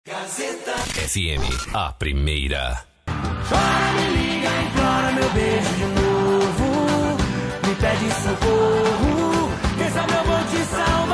Gazeta FM, a primeira. Chora, me liga, implora meu beijo de novo. Me pede socorro, quem sabe eu vou te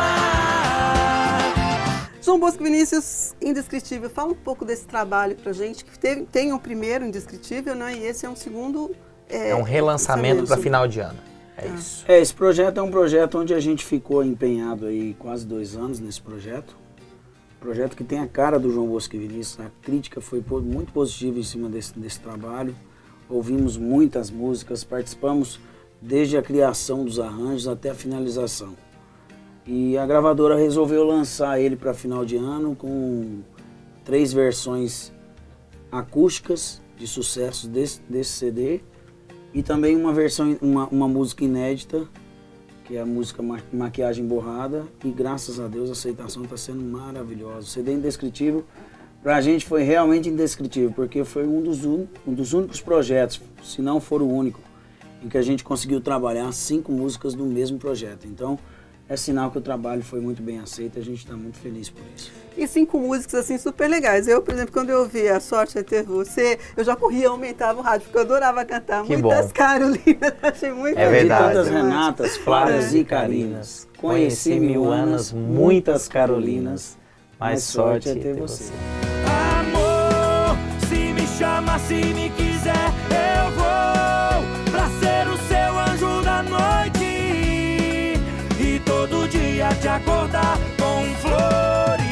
salvar. João Bosco Vinícius, Indescritível. Fala um pouco desse trabalho pra gente, que tem o primeiro Indescritível, né? E esse é um segundo... É um relançamento para final de ano. É isso. Esse projeto é um projeto onde a gente ficou empenhado aí quase 2 anos nesse projeto. Projeto que tem a cara do João Bosco Vinícius. A crítica foi muito positiva em cima desse trabalho. Ouvimos muitas músicas, participamos desde a criação dos arranjos até a finalização. E a gravadora resolveu lançar ele para final de ano com 3 versões acústicas de sucessos desse CD e também uma versão, uma música inédita, que é a música Maquiagem Borrada, e graças a Deus a aceitação está sendo maravilhosa. O CD Indescritível, para a gente foi realmente indescritível, porque foi um dos únicos projetos, se não for o único, em que a gente conseguiu trabalhar 5 músicas do mesmo projeto. Então, é sinal que o trabalho foi muito bem aceito e a gente está muito feliz por isso. E 5 músicas assim super legais. Eu, por exemplo, quando eu vi A Sorte é Ter Você, eu já corria, aumentava o rádio, porque eu adorava cantar. Que muitas bom. Carolinas, achei muito É verdade. De todas Renatas, Flávias e Carinas, conheci mil Anas, muitas Carolinas, mas sorte é ter você. Amor, se me chama, se me quiser, eu vou pra ser o seu anjo da noite e todo dia te acordar com flores.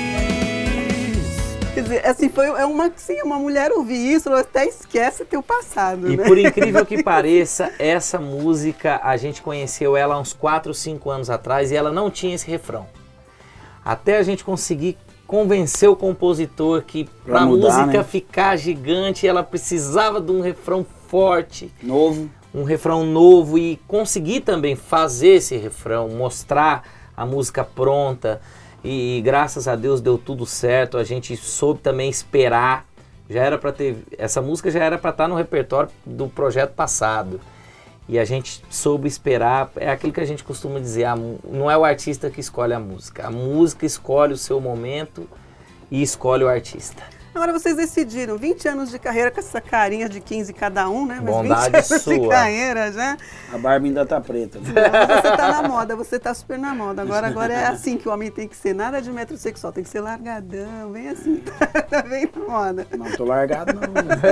Quer dizer, assim, uma mulher ouvir isso, ela até esquece teu passado, E né? por incrível que pareça, essa música, a gente conheceu ela há uns 4, 5 anos atrás e ela não tinha esse refrão. Até a gente conseguir convencer o compositor que para a música, né, ficar gigante, ela precisava de um refrão forte. Novo. Um refrão novo e conseguir também fazer esse refrão, mostrar a música pronta. E graças a Deus deu tudo certo, a gente soube também esperar. Já era para ter, essa música já era para estar no repertório do projeto passado. E a gente soube esperar, é aquilo que a gente costuma dizer, não é o artista que escolhe a música escolhe o seu momento e escolhe o artista. Agora vocês decidiram, 20 anos de carreira com essa carinha de 15 cada um, né? Mas Bondade 20 anos sua. de carreira já. A barba ainda tá preta. Não, você tá na moda, você tá super na moda. Agora é assim que o homem tem que ser, nada de metrosexual, tem que ser largadão, bem assim, tá bem na moda. Não tô largado não.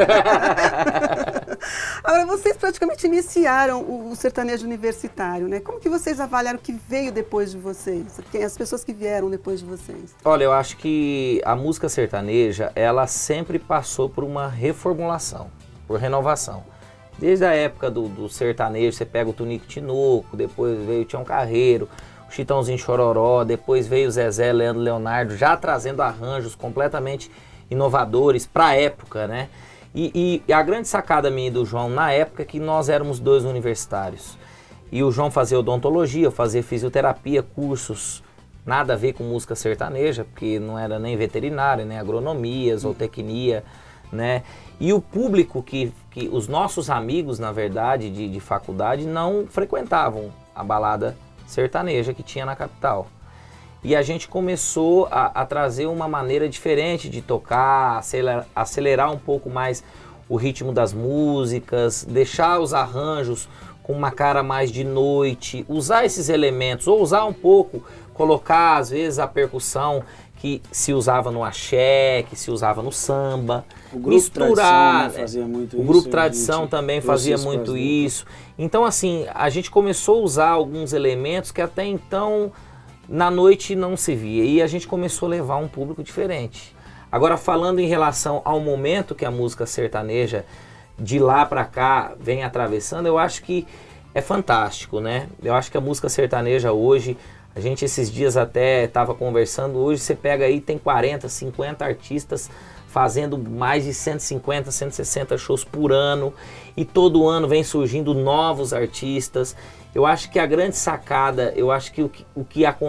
Agora, vocês praticamente iniciaram o sertanejo universitário, né? Como que vocês avaliaram o que veio depois de vocês? As pessoas que vieram depois de vocês? Olha, eu acho que a música sertaneja, ela sempre passou por uma reformulação, por renovação. Desde a época do sertanejo, você pega o Tunico Tinoco, depois veio o Tião Carreiro, o Chitãozinho Chororó, depois veio o Zezé, Leandro Leonardo, já trazendo arranjos completamente inovadores para a época, né? E a grande sacada minha e do João na época é que nós éramos 2 universitários. E o João fazia odontologia, eu fazia fisioterapia, cursos nada a ver com música sertaneja, porque não era nem veterinária, nem agronomia, zootecnia, né? E o público que os nossos amigos, na verdade, de faculdade, não frequentavam a balada sertaneja que tinha na capital. E a gente começou a trazer uma maneira diferente de tocar, acelerar um pouco mais o ritmo das músicas, deixar os arranjos com uma cara mais de noite, usar esses elementos, ou usar um pouco, colocar às vezes a percussão que se usava no axé, que se usava no samba, O grupo misturar, Tradição, né, fazia muito o isso, grupo a Tradição gente também trouxe fazia isso muito pras isso. Então assim, a gente começou a usar alguns elementos que até então na noite não se via, e a gente começou a levar um público diferente. Agora, falando em relação ao momento que a música sertaneja de lá para cá vem atravessando, eu acho que é fantástico, né? Eu acho que a música sertaneja hoje, a gente esses dias até estava conversando, hoje você pega aí, tem 40, 50 artistas fazendo mais de 150, 160 shows por ano, e todo ano vem surgindo novos artistas. Eu acho que a grande sacada, eu acho que o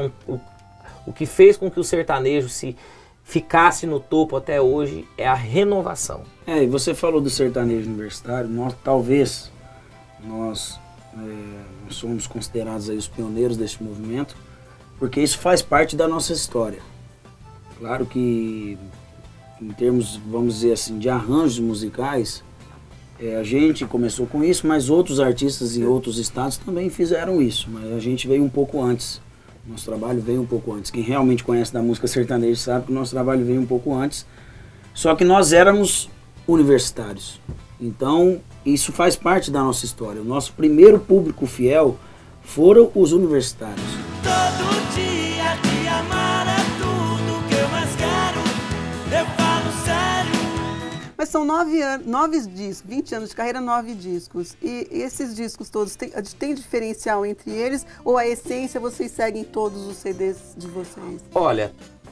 que fez com que o sertanejo se ficasse no topo até hoje é a renovação. E você falou do sertanejo universitário, nós somos considerados aí os pioneiros deste movimento, porque isso faz parte da nossa história. Claro que em termos, vamos dizer assim, de arranjos musicais, a gente começou com isso, mas outros artistas em outros estados também fizeram isso, mas a gente veio um pouco antes. Nosso trabalho veio um pouco antes. Quem realmente conhece da música sertaneja sabe que o nosso trabalho veio um pouco antes. Só que nós éramos universitários. Então, isso faz parte da nossa história. O nosso primeiro público fiel foram os universitários. Todo dia te amar é tudo que eu mais quero. Eu falo sério. Mas são 9 discos, 20 anos de carreira, 9 discos. E esses discos todos, tem diferencial entre eles? Ou a essência vocês seguem todos os CDs de vocês? Olha,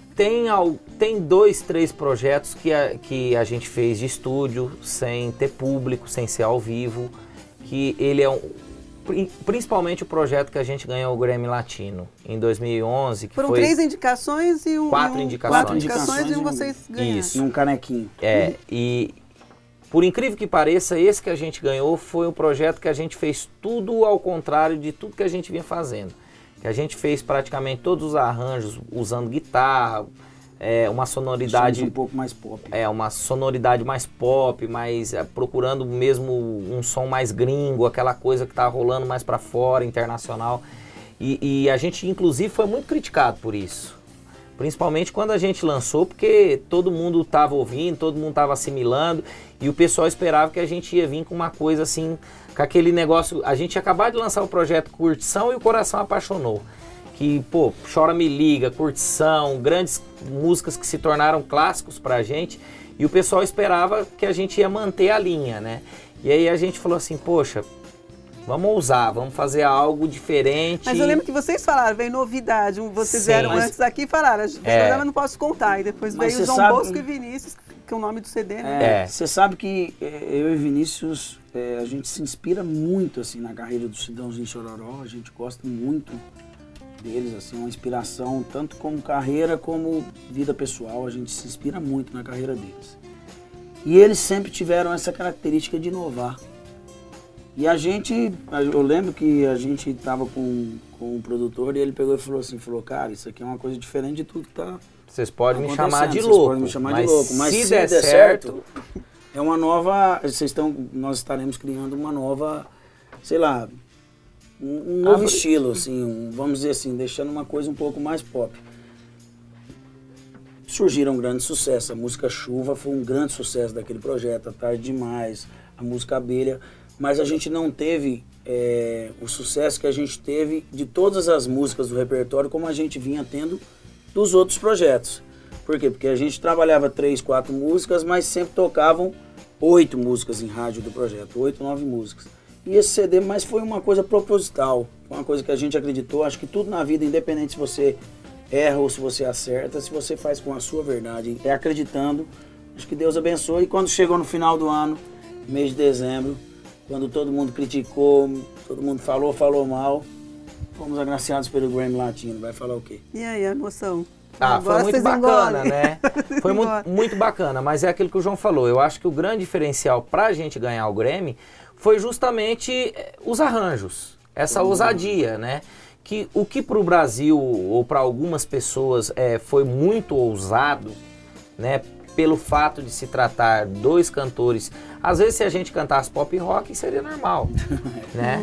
tem 2, 3 projetos que a gente fez de estúdio, sem ter público, sem ser ao vivo. Que ele é principalmente o projeto que a gente ganhou o Grammy Latino em 2011. Que Foram foi 3 indicações e 4 indicações. 4 indicações e vocês ganharam. Isso. E um canequinho. E por incrível que pareça, esse que a gente ganhou foi um projeto que a gente fez tudo ao contrário de tudo que a gente vinha fazendo. Que a gente fez praticamente todos os arranjos usando guitarra, uma sonoridade um pouco mais pop. Uma sonoridade mais pop, mais procurando mesmo um som mais gringo, aquela coisa que tá rolando mais para fora, internacional. E a gente inclusive foi muito criticado por isso. Principalmente quando a gente lançou, porque todo mundo estava ouvindo, todo mundo estava assimilando e o pessoal esperava que a gente ia vir com uma coisa assim, com aquele negócio. A gente acabou de lançar o projeto Curtição e o Coração Apaixonou. Que, pô, Chora Me Liga, Curtição, grandes músicas que se tornaram clássicos pra gente e o pessoal esperava que a gente ia manter a linha, né? E aí a gente falou assim, poxa, vamos ousar, vamos fazer algo diferente. Mas eu lembro que vocês falaram, veio novidade, vocês Sim, vieram antes aqui e falaram, eu não posso contar, e depois Mas veio o João Bosco e Vinícius, que é o nome do CD, né? Você sabe que eu e Vinícius, a gente se inspira muito assim na carreira do Sidãozinho Chororó, a gente gosta muito deles, assim, uma inspiração tanto como carreira como vida pessoal, a gente se inspira muito na carreira deles. E eles sempre tiveram essa característica de inovar. E eu lembro que a gente estava com um produtor e ele pegou e falou, cara, isso aqui é uma coisa diferente de tudo que tá Vocês podem me chamar de Vocês louco, podem me chamar de louco, mas se der certo, é uma nova, nós estaremos criando uma nova, sei lá, um novo estilo, assim, vamos dizer assim, deixando uma coisa um pouco mais pop. Surgiram grandes sucessos, a música Chuva foi um grande sucesso daquele projeto, A Tarde Demais, a música Abelha, mas a gente não teve o sucesso que a gente teve de todas as músicas do repertório como a gente vinha tendo dos outros projetos. Por quê? Porque a gente trabalhava 3, 4 músicas, mas sempre tocavam 8 músicas em rádio do projeto, 8, 9 músicas. E esse CD, mas foi uma coisa proposital, foi uma coisa que a gente acreditou. Acho que tudo na vida, independente se você erra ou se você acerta, se você faz com a sua verdade, acreditando, acho que Deus abençoe. E quando chegou no final do ano, mês de dezembro, quando todo mundo criticou, todo mundo falou mal, fomos agraciados pelo Grammy Latino. Vai falar o quê? E aí, a emoção? Foi muito bacana, né? Foi muito bacana, mas é aquilo que o João falou. Eu acho que o grande diferencial pra gente ganhar o Grammy foi justamente os arranjos, essa ousadia, né? O que para o Brasil ou para algumas pessoas foi muito ousado, né? Pelo fato de se tratar 2 cantores. Às vezes se a gente cantasse pop rock seria normal, né?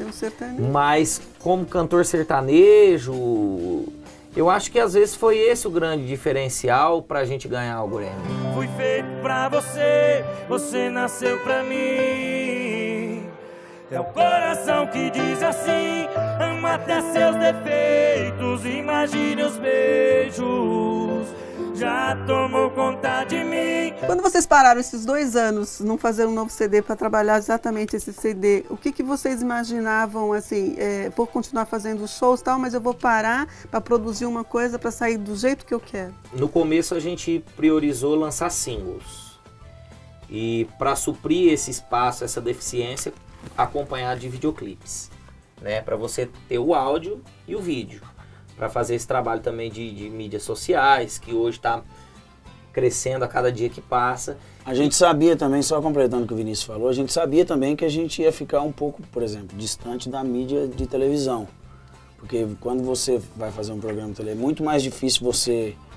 Mas como cantor sertanejo, eu acho que às vezes foi esse o grande diferencial pra gente ganhar o Grammy. Fui feito pra você, você nasceu pra mim. É o coração que diz assim, ama até seus defeitos, imagine os beijos, já tomou conta de mim. Quando vocês pararam esses 2 anos, não fazer um novo CD para trabalhar exatamente esse CD, o que vocês imaginavam, assim, vou continuar fazendo shows e tal, mas eu vou parar para produzir uma coisa para sair do jeito que eu quero? No começo a gente priorizou lançar singles. E para suprir esse espaço, essa deficiência, acompanhado de videoclipes, né? Para você ter o áudio e o vídeo. Para fazer esse trabalho também de mídias sociais, que hoje está crescendo a cada dia que passa. A gente sabia também, só completando o que o Vinícius falou, a gente sabia também que a gente ia ficar um pouco, por exemplo, distante da mídia de televisão. Porque quando você vai fazer um programa de televisão, é muito mais difícil você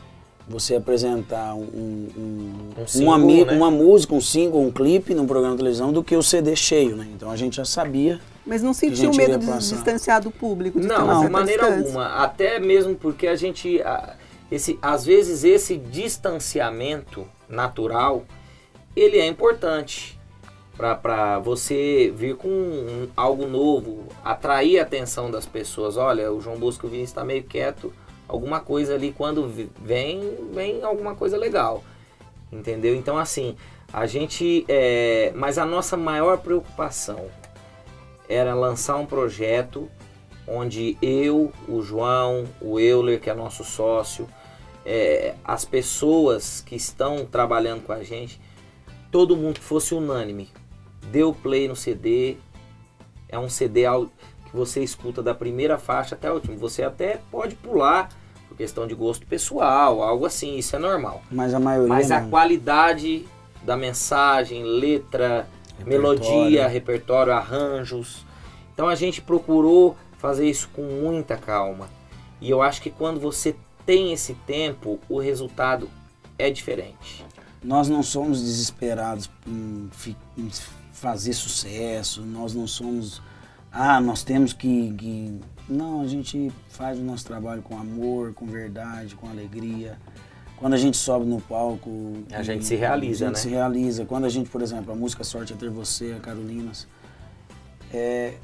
você apresentar single, né? uma música, um single, um clipe num programa de televisão do que o CD cheio, né? Então a gente já sabia. Mas não que a sentiu gente medo iria de passar. distanciar do público? De ter uma Não, de certa maneira distância? alguma. Até mesmo porque a gente, às vezes esse distanciamento natural, ele é importante para você vir com algo novo, atrair a atenção das pessoas. Olha, o João Bosco Vinícius está meio quieto, alguma coisa ali, quando vem alguma coisa legal, entendeu? Então assim, a gente, mas a nossa maior preocupação era lançar um projeto onde eu, o João, o Euler, que é nosso sócio, as pessoas que estão trabalhando com a gente, todo mundo fosse unânime. Deu play no CD, é um CD que você escuta da primeira faixa até a última. Você até pode pular, por questão de gosto pessoal, algo assim, isso é normal. Mas a maioria Mas a não. qualidade da mensagem, letra, melodia, repertório, arranjos. Então a gente procurou fazer isso com muita calma. E eu acho que quando você tem esse tempo, o resultado é diferente. Nós não somos desesperados em fazer sucesso, nós não somos... nós temos que... Não, a gente faz o nosso trabalho com amor, com verdade, com alegria. Quando a gente sobe no palco... A gente se realiza, né? A gente se realiza. Quando a gente, por exemplo, a música Sorte é Ter Você, a Carolinas, é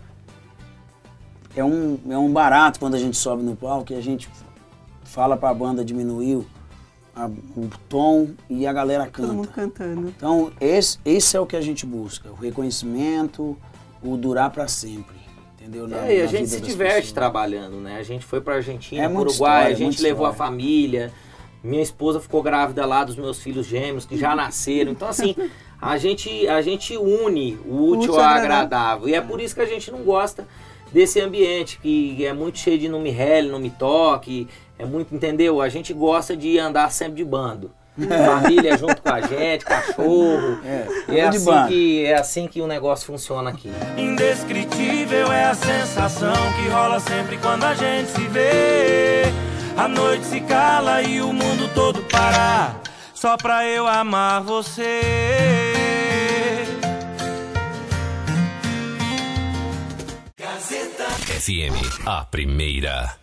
um barato quando a gente sobe no palco e a gente fala pra banda diminuir o tom e a galera canta. Todo mundo cantando. Então, esse é o que a gente busca, o reconhecimento, o durar pra sempre, entendeu? E a gente se diverte trabalhando, né? A gente foi pra Argentina, pro muita Uruguai, história, a gente muita levou a história. família, minha esposa ficou grávida lá dos meus filhos gêmeos, que já nasceram. Então, assim, a gente une o útil ao agradável. E é por isso que a gente não gosta desse ambiente, que é muito cheio de não me rele, não me toque, é muito, entendeu? A gente gosta de andar sempre de bando. Família junto com a gente, cachorro. É assim que o negócio funciona aqui. Indescritível é a sensação que rola sempre quando a gente se vê. A noite se cala e o mundo todo para, só pra eu amar você. FM, a primeira.